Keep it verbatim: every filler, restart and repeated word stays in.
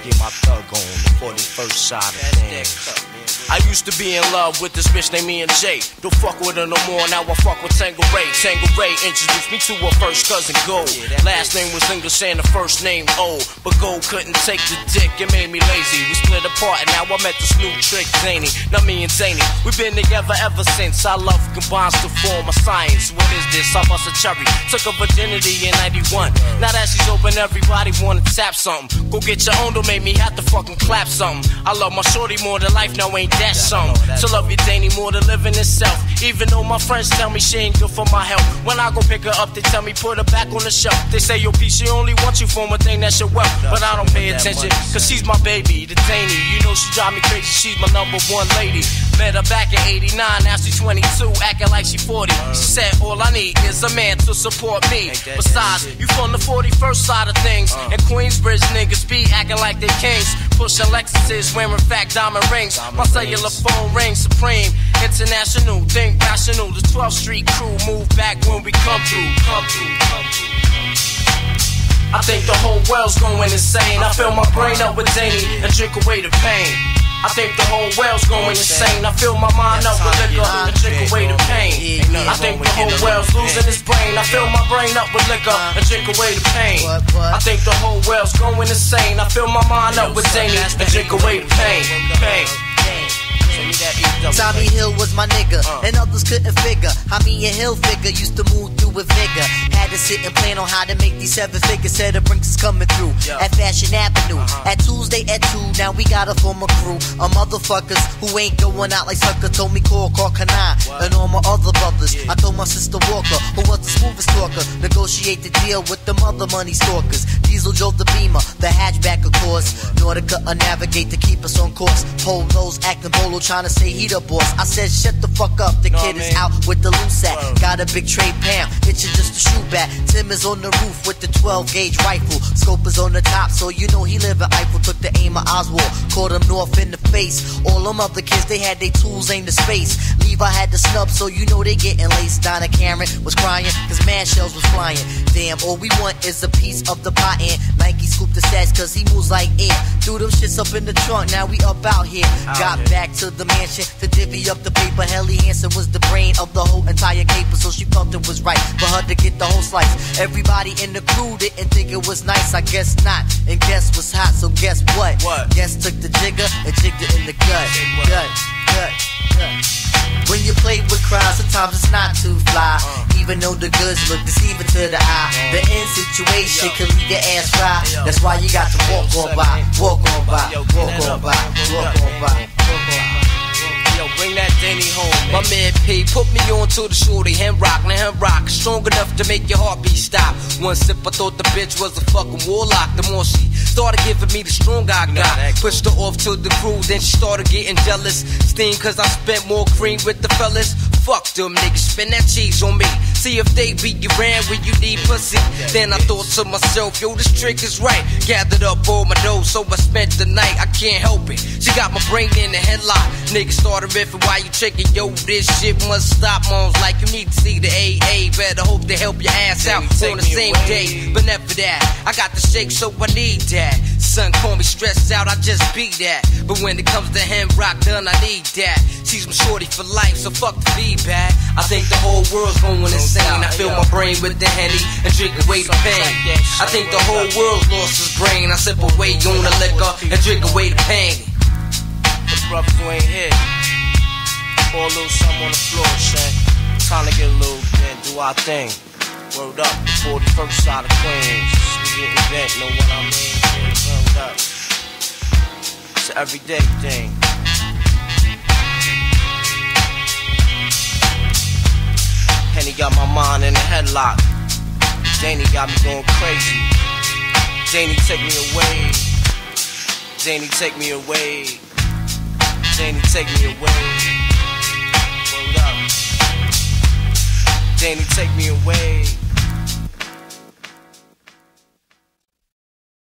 get my thug on the forty-first side of things. I used to be in love with this bitch named me and Jay. Don't fuck with her no more, now I fuck with Tango Ray. Tango Ray introduced me to her first cousin Gold. Last name was English and the first name O. But Gold couldn't take the dick, it made me lazy. We split apart and now I met this new trick, Zany. Now me and Zany, we've been together ever since. Our love combines to form a science. What is this? I bust a cherry. Took her virginity in ninety-one. Now that she's open, everybody wanna tap something. Go get your own, don't make me have to fucking clap something. I love my shorty more than life, now ain't that something? To love you, Danny, more than living itself. Even though my friends tell me she ain't good for my health. When I go pick her up, they tell me put her back on the shelf. They say, yo, P, she only wants you for one thing, that's your wealth. But I don't pay attention, cause she's my baby, the Danny. You know she drive me crazy, she's my number one lady. Met her back in eighty-nine, now she's twenty-two, acting like she forty. She said, all I need is a man to support me. Besides, you from the forty-first side of things. And Queensbridge niggas be acting like they kings. Pushing Lexuses, wearing fat diamond rings. My cellular phone rings supreme. International, think rational. The twelfth Street crew move back when we come through. Come through, come through. I think the whole world's going insane. I fill my brain up with Zany and drink away the pain. I think the whole world's going insane. I fill my mind up with liquor and drink away the pain. I think the whole world's losing its brain. I fill my brain up with liquor and drink away the pain. I think the whole world's going insane. I fill my mind up with Zany and drink away the pain. Pain. Tommy Hill was my nigga, and others couldn't figure how me and Hill figure used to move through with vigor. Had to sit and plan on how to make these seven figures. Said the Brinks is coming through at Fashion Avenue. At Tuesday at two, now we got a former crew of motherfuckers who ain't going out like sucker. Told me call, call Kanai, and all my other brothers. I told my sister Walker, who was the smoothest talker, negotiate the deal with them other money stalkers. Diesel drove the Beamer, the hatchback of course. Nautica a navigate to keep us on course. Polos acting bolo, trying to say he the boss. I said shut the fuck up, the kid is out with the loose sack. Got a big tray Pam, it's just a shoe bat. Tim is on the roof with the twelve gauge rifle. Scope is on the top, so you know he live in Eiffel. Took the aim of Oswald, caught him north in the face. All them other kids, they had their tools aimed to space. Levi had the snub, so you know they getting laced. Donna Cameron was crying, cause man shells was flying. Damn, all we want is a piece of the pie, and Nike scooped the stats cause he moves like air. Threw them shits up in the trunk, now we up out here. Got back to the mansion to divvy up the paper. Helly Hansen was the brain of the whole entire caper, so she felt it was right for her to get the whole slice. Everybody in the crew didn't think it was nice, I guess not. And guess was hot, so guess what? What? Guess took the jigger and jigged it in the gut. Gut, gut, gut. When you play with crowds, sometimes it's not too fly. Uh. Even though the goods look deceiving to the eye. Uh. The end situation can leave your ass dry. That's why you got to walk on by, walk on by, walk on by, walk on by, walk on by. Yo, bring that Danny home, man. My man P put me on to the shorty, hand rock, now hand rock, strong enough to make your heartbeat stop. One sip, I thought the bitch was a fucking warlock. The more she started giving me the strong I got, pushed her off to the crew, then she started getting jealous. Steam cause I spent more cream with the fellas. Fuck them niggas, spend that cheese on me. See if they beat you around when you need pussy. Then I thought to myself, yo, this trick is right. Gathered up all my dough, so I spent the night. I can't help it, she got my brain in the headlock. Niggas started riffing while you checking, yo, this shit must stop. Mom's like, you need to see the A A. Better hope they help your ass out on the same day. But never that, I got the shake, so I need that. Son call me stressed out, I just be that. But when it comes to him rock done, I need that. She's my shorty for life, so fuck the feedback. I think the whole world's going insane. I fill my brain with the Henny and drink away the pain. I think the whole world's lost his brain. I sip away on the liquor and drink away the pain. The brothers who ain't here, pour a little something on the floor, Shay. Time to get a little bit, do our thing. Word up, the forty-first side of Queens. We getting bent, know what I mean? Word up. It's an everyday thing. Henny got my mind in a headlock. Danny got me going crazy. Danny take me away. Danny take me away. Danny take me away. Word up. Danny take me away.